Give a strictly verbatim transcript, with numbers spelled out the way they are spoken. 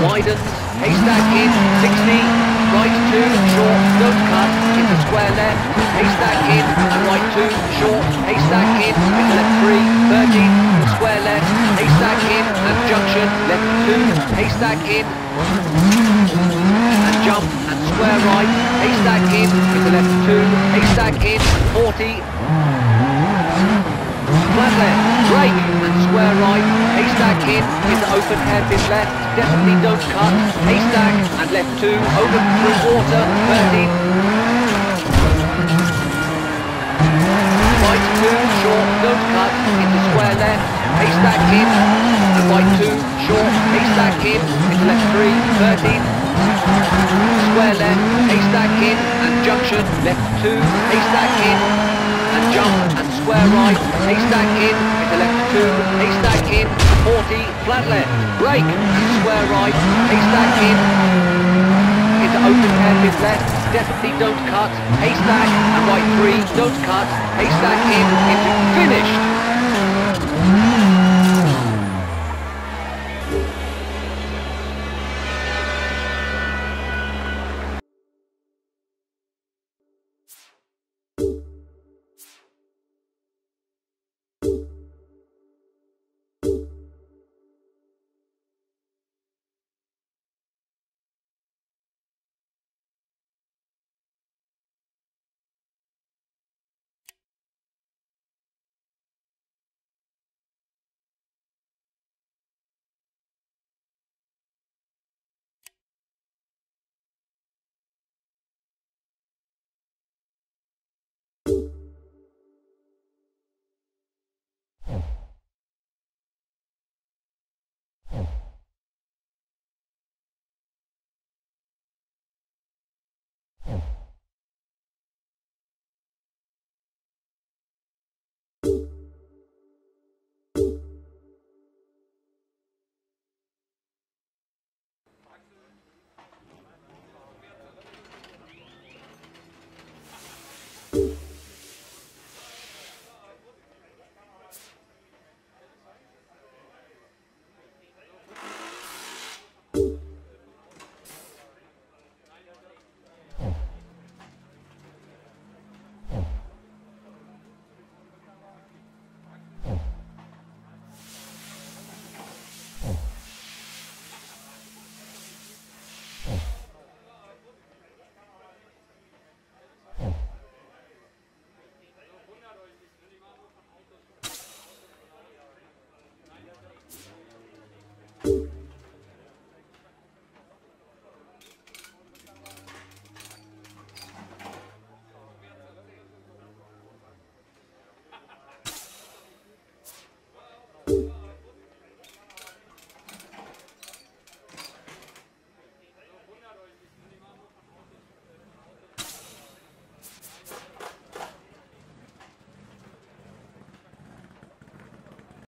widens, haystack in, sixty, right two, short, don't cut, into square left, haystack in, and right two, short, haystack in, into left three, thirty, square left, haystack in, and junction, left two, haystack in, and jump, and square right, haystack in, into left two, haystack in, forty, flat left, brake, and square right, haystack in, into open hairpin left, definitely don't cut, haystack, and left two, over through water, thirty, right two, short, don't cut, into square left, haystack in, and right two, short, haystack in, into left three, thirty, square left, haystack in, and junction, left two, haystack in, and jump, and square right, haystack in, into left two, haystack in, forty, flat left, brake, and square right, haystack in, into open hairpin left, definitely don't cut, haystack, and right three, don't cut, haystack in, into finished.